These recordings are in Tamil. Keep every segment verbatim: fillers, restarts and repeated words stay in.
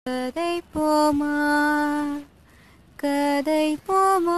கதை போமா கதை போமா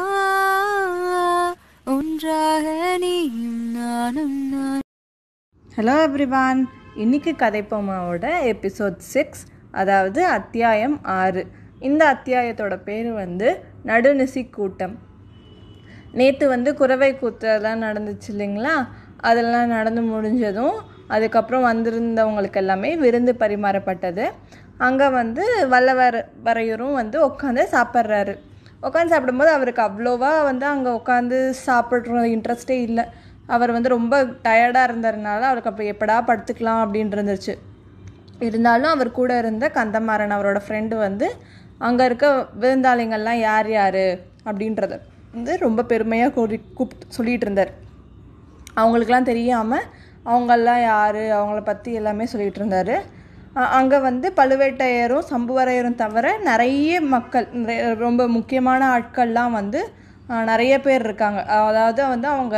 ஒன்றாக நீயும் நானும் நான். ஹலோ எவ்ரிவான், இன்னைக்கு கதைப்போமாவோட எபிசோட் சிக்ஸ், அதாவது அத்தியாயம் ஆறு. இந்த அத்தியாயத்தோட பேர் வந்து நடுநிசி கூட்டம். நேற்று வந்து குறவை கூத்தெல்லாம் நடந்துச்சு இல்லைங்களா? அதெல்லாம் நடந்து முடிஞ்சதும் அதுக்கப்புறம் வந்திருந்தவங்களுக்கு எல்லாமே விருந்து பரிமாறப்பட்டது. அங்கே வந்து வல்லவர் வரையரும் வந்து உட்காந்து சாப்பிட்றாரு. உட்காந்து சாப்பிடும்போது அவருக்கு அவ்வளோவா வந்து அங்கே உட்காந்து சாப்பிட்ற இன்ட்ரெஸ்டே இல்லை. அவர் வந்து ரொம்ப டயர்டாக இருந்ததுனால அவருக்கு அப்போ எப்படா படுத்துக்கலாம் அப்படின்னு இருந்துச்சு. இருந்தாலும் அவர் கூட இருந்த கந்தமாறன், அவரோட ஃப்ரெண்டு வந்து அங்கே இருக்க விருந்தாளிங்கள்லாம் யார் யார் அப்படின்றத வந்து ரொம்ப பெருமையாக கூடி கூப்பிட்டு சொல்லிகிட்டு இருந்தார். அவங்களுக்கெல்லாம் தெரியாமல் அவங்கெல்லாம் யார் அவங்கள பற்றி எல்லாமே சொல்லிகிட்டு இருந்தார். அங்கே வந்து பழுவேட்டையரும் சம்புவரையரும் தவிர நிறைய மக்கள், ரொம்ப முக்கியமான ஆட்கள்லாம் வந்து நிறைய பேர் இருக்காங்க. அதாவது வந்து அவங்க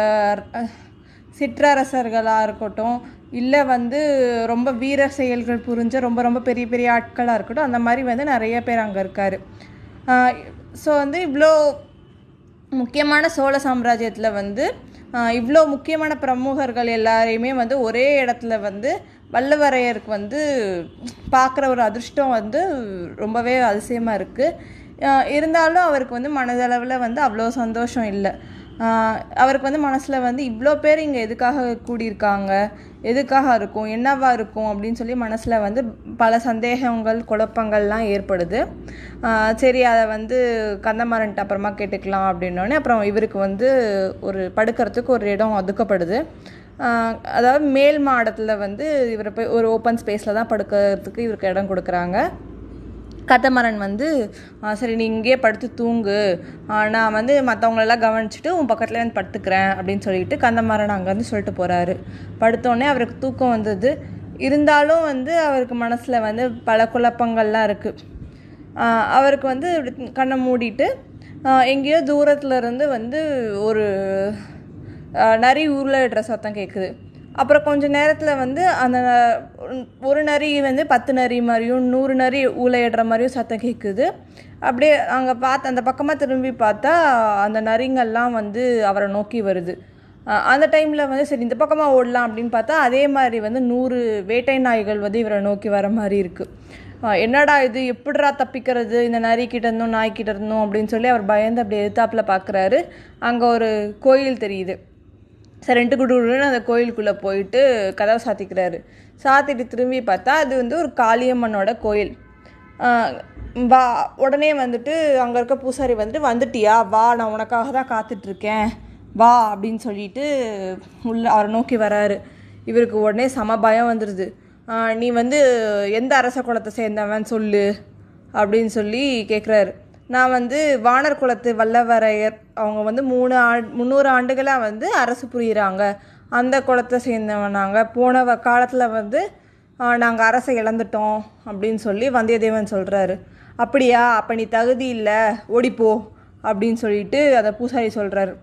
சிற்றரசர்களாக இருக்கட்டும், இல்லை வந்து ரொம்ப வீர செயல்கள் புரிஞ்ச ரொம்ப ரொம்ப பெரிய பெரிய ஆட்களாக இருக்கட்டும், அந்த மாதிரி வந்து நிறைய பேர் அங்கே இருக்கார். ஸோ வந்து இவ்வளோ முக்கியமான சோழ சாம்ராஜ்யத்தில் வந்து இவ்வளோ முக்கியமான பிரமுகர்கள் எல்லாரையுமே வந்து ஒரே இடத்துல வந்து வல்லவரையருக்கு வந்து பார்க்குற ஒரு அதிர்ஷ்டம் வந்து ரொம்பவே அதிசயமாக இருக்குது. இருந்தாலும் அவருக்கு வந்து மனதளவில் வந்து அவ்வளோ சந்தோஷம் இல்லை. அவருக்கு வந்து மனசில் வந்து இவ்வளோ பேர் இங்கே எதுக்காக கூடியிருக்காங்க, எதுக்காக இருக்கும், என்னவா இருக்கும் அப்படின்னு சொல்லி மனசில் வந்து பல சந்தேகங்கள் குழப்பங்கள்லாம் ஏற்படுது. சரி, அதை வந்து கந்தமாறன்ட்டு அப்புறமா கேட்டுக்கலாம் அப்படின்னோடனே அப்புறம் இவருக்கு வந்து ஒரு படுக்கிறதுக்கு ஒரு இடம் ஒதுக்கப்படுது. அதாவது மேல் மாடத்தில் வந்து இவரை போய் ஒரு ஓப்பன் ஸ்பேஸில் தான் படுக்கிறதுக்கு இவருக்கு இடம் கொடுக்குறாங்க. கந்தமாறன் வந்து சரி நீ இங்கேயே படுத்து தூங்கு, நான் வந்து மற்றவங்களெல்லாம் கவனிச்சுட்டு உன் பக்கத்தில் வந்து படுத்துக்கிறேன் அப்படின்னு சொல்லிட்டு கந்தமாறன் அங்கேருந்து சொல்லிட்டு போகிறாரு. படுத்தோடனே அவருக்கு தூக்கம் வந்தது. இருந்தாலும் வந்து அவருக்கு மனசில் வந்து பல குழப்பங்கள்லாம் இருக்குது. அவருக்கு வந்து கண்ணை மூடிட்டு எங்கேயோ தூரத்தில் இருந்து வந்து ஒரு நரி ஊர்ல சத்தம் கேட்குது. அப்புறம் கொஞ்சம் நேரத்தில் வந்து அந்த ஒரு நரி வந்து பத்து நரி மாதிரியும் நூறு நரி ஊழையிடுற மாதிரியும் சத்தம் கேட்குது. அப்படியே அங்கே பார்த்து அந்த பக்கமாக திரும்பி பார்த்தா அந்த நரிங்கள்லாம் வந்து அவரை நோக்கி வருது. அந்த டைமில் வந்து சரி இந்த பக்கமாக ஓடலாம் அப்படின்னு பார்த்தா அதே மாதிரி வந்து நூறு வேட்டை நாய்கள் வந்து இவரை நோக்கி வர மாதிரி இருக்குது. என்னடா இது, எப்படிரா தப்பிக்கிறது இந்த நரிக்கிட்ட இருந்தோம் நாய்க்கிட்ட இருந்தோம் அப்படின்னு சொல்லி அவர் பயந்து அப்படி எதிர்த்தாப்பில் பார்க்குறாரு. அங்கே ஒரு கோயில் தெரியுது. சரி ரெண்டு குடுன்னு அந்த கோயிலுக்குள்ளே போயிட்டு கதவை சாத்திக்கிறாரு. சாத்திட்டு திரும்பி பார்த்தா அது வந்து ஒரு காளியம்மனோட கோயில். வா உடனே வந்துட்டு அங்கே இருக்க பூசாரி வந்துட்டு வந்துட்டியா, வா நான் உனக்காக தான் காத்துட்ருக்கேன் வா அப்படின்னு சொல்லிட்டு உள்ள அவரை நோக்கி வராரு. இவருக்கு உடனே சம பயம் வந்துடுது. நீ வந்து எந்த அரச குலத்தை சேர்ந்தவன் சொல்லு அப்படின்னு சொல்லி கேட்குறாரு. நான் வந்து வானர் குலத்து வல்லவரையர், அவங்க வந்து மூணு ஆ முந்நூறு ஆண்டுகளாக வந்து அரசு புரிகிறாங்க, அந்த குலத்தை சேர்ந்தவன் நாங்கள். போன காலத்தில் வந்து நாங்கள் அரசை இழந்துட்டோம் அப்படின்னு சொல்லி வந்தியத்தேவன் சொல்கிறாரு. அப்படியா, அப்போ நீ தகுதி இல்லை, ஓடிப்போ அப்படின்னு சொல்லிட்டு அந்த பூசாரி சொல்கிறாரு.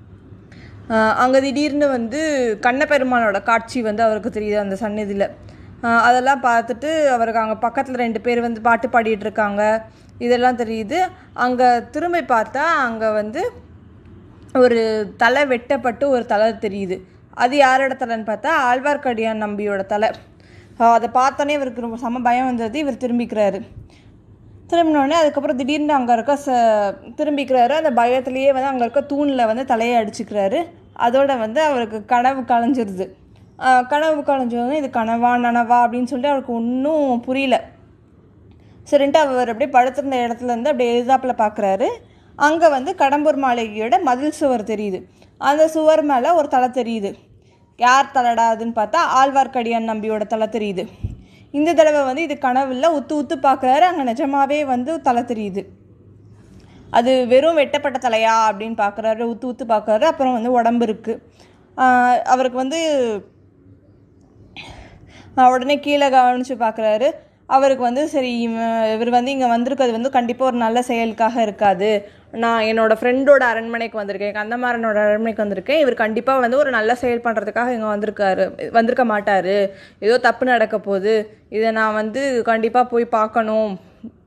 அங்கே திடீர்னு வந்து கண்ணபெருமானோட காட்சி வந்து அவருக்கு தெரியுது அந்த சந்நிதியில். அதெல்லாம் பார்த்துட்டு அவருக்கு அங்கே பக்கத்தில் ரெண்டு பேர் வந்து பாட்டு பாடிட்டு இருக்காங்க, இதெல்லாம் தெரியுது. அங்கே திரும்பி பார்த்தா அங்கே வந்து ஒரு தலை வெட்டப்பட்டு ஒரு தலை தெரியுது. அது யாரோட தலைன்னு பார்த்தா ஆழ்வார்க்கடியான் நம்பியோட தலை. அதை பார்த்தோன்னே இவருக்கு ரொம்ப செம பயம் வந்தது. இவர் திரும்பிக்கிறாரு. திரும்பினோடனே அதுக்கப்புறம் திடீர்னு அங்கே இருக்க ச திரும்பிக்கிறாரு. அந்த பயத்துலேயே வந்து அங்கே இருக்க தூணில் வந்து தலையை அடிச்சுக்கிறாரு. அதோட வந்து அவருக்கு கனவு கலைஞ்சிருது. கனவு கலைஞ்சோடனே இது கனவா நனவா அப்படின்னு சொல்லிட்டு அவருக்கு ஒன்றும் புரியல. சரின்ட்டு அவர் அப்படியே படுத்திருந்த இடத்துலேருந்து அப்படியே எதிர்த்தாப்பில் பார்க்குறாரு. அங்கே வந்து கடம்பூர் மாளிகையோட மதில் சுவர் தெரியுது. அந்த சுவர் மேலே ஒரு தலை தெரியுது. யார் தலைடாதுன்னு பார்த்தா ஆழ்வார்க்கடியான் நம்பியோட தலை தெரியுது. இந்த தடவை வந்து இது கனவுல உத்து உத்து பார்க்குறாரு. அங்கே நிஜமாவே வந்து தலை தெரியுது. அது வெறும் வெட்டப்பட்ட தலையா அப்படின்னு பார்க்குறாரு, உத்து உத்து பார்க்குறாரு. அப்புறம் வந்து உடம்பு இருக்குது. அவருக்கு வந்து உடனே கீழே கவனித்து பார்க்குறாரு. அவருக்கு வந்து சரி இவர் வந்து இங்கே வந்திருக்கிறது வந்து கண்டிப்பாக ஒரு நல்ல செயலுக்காக இருக்காது. நான் என்னோடய ஃப்ரெண்டோட அரண்மனைக்கு வந்திருக்கேன், கந்தமாறனோட அரண்மனைக்கு வந்திருக்கேன். இவர் கண்டிப்பாக வந்து ஒரு நல்ல செயல் பண்ணுறதுக்காக இங்கே வந்திருக்காரு வந்திருக்க மாட்டார். ஏதோ தப்பு நடக்க போகுது, இதை நான் வந்து கண்டிப்பாக போய் பார்க்கணும்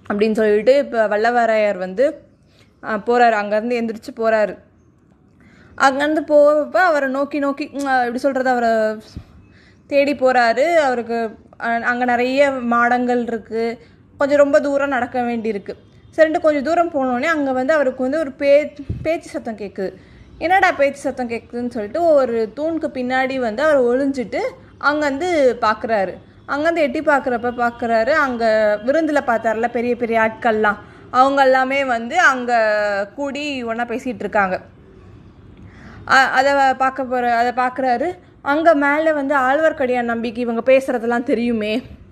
அப்படின்னு சொல்லிட்டு இப்போ வல்லவரையர் வந்து போகிறாரு, அங்கேருந்து எந்திரிச்சு போகிறாரு. அங்கேருந்து போகிறப்ப அவரை நோக்கி நோக்கி எப்படி சொல்கிறது, அவரை தேடி போகிறாரு. அவருக்கு அங்கே நிறைய மாடங்கள் இருக்குது, கொஞ்சம் ரொம்ப தூரம் நடக்க வேண்டியிருக்கு. சரின்ட்டு கொஞ்சம் தூரம் போனோடனே அங்கே வந்து அவருக்கு வந்து ஒரு பே பேச்சு சத்தம் கேட்குது. என்னடா பேச்சு சத்தம் கேட்குதுன்னு சொல்லிட்டு ஒரு தூணுக்கு பின்னாடி வந்து அவர் ஒளிஞ்சிட்டு அங்கேருந்து பார்க்குறாரு. அங்கேருந்து எட்டி பார்க்குறப்ப பார்க்குறாரு, அங்கே விருந்தில் பார்த்தார்ல பெரிய பெரிய ஆட்கள்லாம், அவங்க எல்லாமே வந்து அங்கே கூடி ஒன்றா பேசிகிட்டு இருக்காங்க. அதை பார்க்க போகிற அதை பார்க்குறாரு. அங்கே மேலே வந்து ஆழ்வார்க்கடியான் நம்பிக்கை இவங்க பேசுகிறதெல்லாம் தெரியுமே,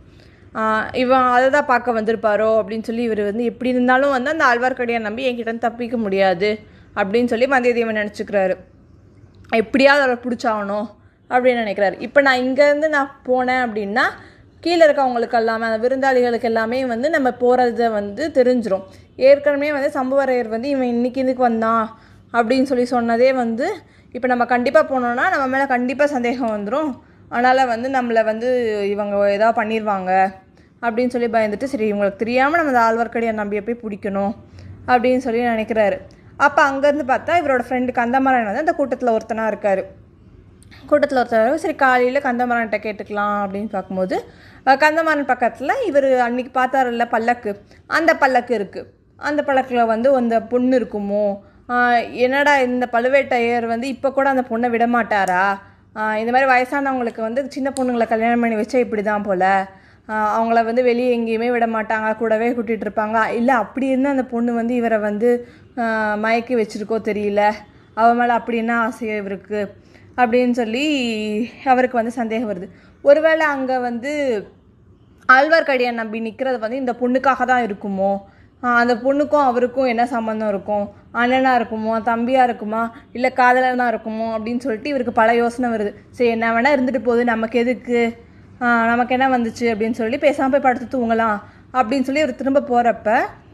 இவன் அதை தான் பார்க்க வந்திருப்பாரோ அப்படின்னு சொல்லி இவர் வந்து எப்படி இருந்தாலும் வந்து அந்த ஆழ்வார்க்கடியான் நம்பி என்கிட்ட தப்பிக்க முடியாது அப்படின்னு சொல்லி வந்தியத்தேவன் நினச்சிக்கிறாரு. எப்படியாவது அவரை பிடிச்சாகணும் அப்படின்னு நினைக்கிறாரு. இப்போ நான் இங்கேருந்து நான் போனேன் அப்படின்னா கீழே இருக்கவங்களுக்கு எல்லாமே, அந்த விருந்தாளிகளுக்கு எல்லாமே வந்து நம்ம போகிறத வந்து தெரிஞ்சிடும். ஏற்கனவே வந்து சம்புவரையர் வந்து இவன் இன்னைக்கு இதுக்கு வந்தான் அப்படின்னு சொல்லி சொன்னதே வந்து இப்போ நம்ம கண்டிப்பாக போனோன்னா நம்ம மேலே கண்டிப்பாக சந்தேகம் வந்துடும். அதனால் வந்து நம்மளை வந்து இவங்க ஏதாவது பண்ணிடுவாங்க அப்படின்னு சொல்லி பயந்துட்டு, சரி இவங்களுக்கு தெரியாமல் நம்ம அந்த ஆழ்வார்க்கடியான் நம்பியை போய் பிடிக்கணும் அப்படின்னு சொல்லி நினைக்கிறாரு. அப்போ அங்கேருந்து பார்த்தா இவரோட ஃப்ரெண்டு கந்தமாறன் வந்து அந்த கூட்டத்தில் ஒருத்தனாக இருக்கார். கூட்டத்தில் ஒருத்தர் சரி காலையில் கந்தமாறன்கிட்ட கேட்டுக்கலாம் அப்படின்னு பார்க்கும்போது கந்தமாறன் பக்கத்தில் இவர் அன்றைக்கி பார்த்தாரில்ல பல்லக்கு, அந்த பல்லக்கு இருக்குது. அந்த பல்லக்கில் வந்து அந்த பொண்ணு இருக்குமோ, என்னடா இந்த பழுவேட்டையர் வந்து இப்போ கூட அந்த பொண்ணை விடமாட்டாரா, இந்த மாதிரி வயசானவங்களுக்கு வந்து சின்ன பொண்ணுங்களை கல்யாணம் பண்ணி வச்சா இப்படி தான் போல், அவங்கள வந்து வெளியே எங்கேயுமே விட மாட்டாங்க, கூடவே கூட்டிகிட்டு இருப்பாங்க, இல்லை அப்படி இருந்தால் அந்த பொண்ணு வந்து இவரை வந்து மயக்கி வச்சுருக்கோ தெரியல, அவ மேலே அப்படி என்ன ஆசையோ இவருக்கு அப்படின்னு சொல்லி அவருக்கு வந்து சந்தேகம் வருது. ஒருவேளை அங்கே வந்து ஆழ்வார்க்கடியான் நம்பி நிற்கிறது வந்து இந்த பொண்ணுக்காக தான் இருக்குமோ, அந்த பொண்ணுக்கும் அவருக்கும் என்ன சம்மந்தம் இருக்கும், அண்ணனாக இருக்குமோ தம்பியாக இருக்குமா இல்லை காதலனாக இருக்குமோ அப்படின்னு சொல்லிட்டு இவருக்கு பல யோசனை வருது. சரி என்ன வேணால் இருந்துட்டு போகுது, நமக்கு எதுக்கு, நமக்கு என்ன வந்துச்சு அப்படின்னு சொல்லி பேசாமல் போய் படுத்து தூங்கலாம் அப்படின்னு சொல்லி இவர் திரும்ப போகிறப்ப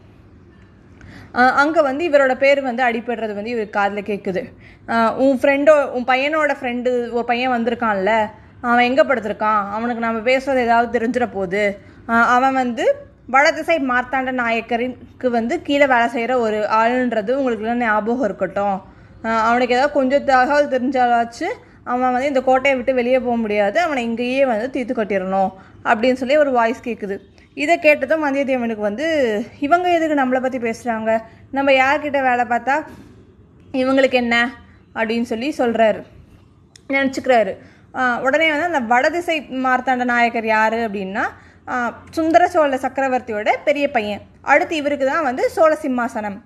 அங்கே வந்து இவரோட பேர் வந்து அடிபடுறது வந்து இவர் காதில் கேட்குது. உன் ஃப்ரெண்டோ உன் பையனோட ஃப்ரெண்டு ஒரு பையன் வந்திருக்கான்ல, அவன் எங்கே படுத்திருக்கான், அவனுக்கு நம்ம பேசுகிறது ஏதாவது தெரிஞ்சிட போகுது, அவன் வந்து வடதிசை மார்த்தாண்ட நாயக்கருக்கு வந்து கீழே வேலை செய்கிற ஒரு ஆளுன்றது உங்களுக்குலாம் ஞாபகம் இருக்கட்டும், அவனுக்கு ஏதாவது கொஞ்சம் தகவல் தெரிஞ்சாலாச்சு அவன் வந்து இந்த கோட்டையை விட்டு வெளியே போக முடியாது, அவனை இங்கேயே வந்து தீர்த்து கட்டிடணும் அப்படின்னு சொல்லி ஒரு வாய்ஸ் கேட்குது. இதை கேட்டதும் வந்தியத்தேவனுக்கு வந்து இவங்க எதுக்கு நம்மளை பற்றி பேசுகிறாங்க, நம்ம யார்கிட்ட வேலை பார்த்தா இவங்களுக்கு என்ன அப்படின்னு சொல்லி சொல்கிறாரு, நினச்சிக்கிறாரு. உடனே வந்து அந்த வடதிசை மார்த்தாண்ட நாயக்கர் யார் அப்படின்னா சுந்தர சோழ சக்கரவர்த்தியோட பெரிய பையன். அடுத்து இவருக்கு தான் வந்து சோழ சிம்மாசனம்.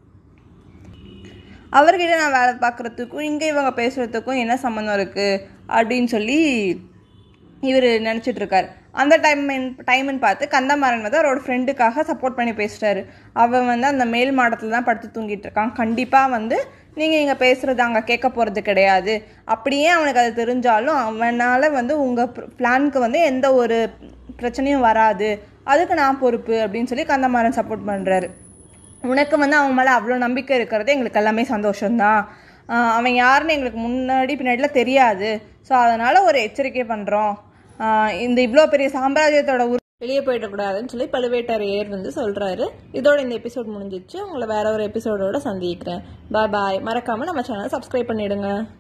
அவர்கிட்ட நான் வேலை பார்க்குறதுக்கும் இங்கே இவங்க பேசுகிறதுக்கும் என்ன சம்மந்தம் இருக்குது அப்படின்னு சொல்லி இவர் நினச்சிட்ருக்கார். அந்த டைம் டைம்னு பார்த்து கந்தமாறன் வந்து அவரோட ஃப்ரெண்டுக்காக சப்போர்ட் பண்ணி பேசுகிறாரு. அவன் வந்து அந்த மேல் மாடத்தில் தான் படுத்து தூங்கிட்டு இருக்கான், கண்டிப்பாக வந்து நீங்கள் இங்கே பேசுகிறது அங்கே கேட்க போகிறது கிடையாது, அப்படியே அவனுக்கு அது தெரிஞ்சாலும் அவனால் வந்து உங்கள் பிளானுக்கு வந்து எந்த ஒரு பிரச்சனையும் வராது, அதுக்கு நான் பொறுப்பு அப்படின்னு சொல்லி கந்தமாறன் சப்போர்ட் பண்ணுறாரு. உனக்கு வந்து அவன் மேலே அவ்வளோ நம்பிக்கை இருக்கிறது எங்களுக்கு எல்லாமே சந்தோஷம்தான், அவன் யாருன்னு எங்களுக்கு முன்னாடி பின்னாடிலாம் தெரியாது, ஸோ அதனால் ஒரு எச்சரிக்கை பண்ணுறோம், இந்த இவ்வளோ பெரிய சாம்ராஜ்யத்தோட உரு வெளியே போயிடக்கூடாதுன்னு சொல்லி பழுவேட்டரையர் வந்து சொல்கிறாரு. இதோட இந்த எபிசோட் முடிஞ்சிச்சு. உங்களை வேற ஒரு எபிசோடோட சந்திக்கிறேன். பாய் பாய். மறக்காமல் நம்ம சேனலை சப்ஸ்கிரைப் பண்ணிவிடுங்க.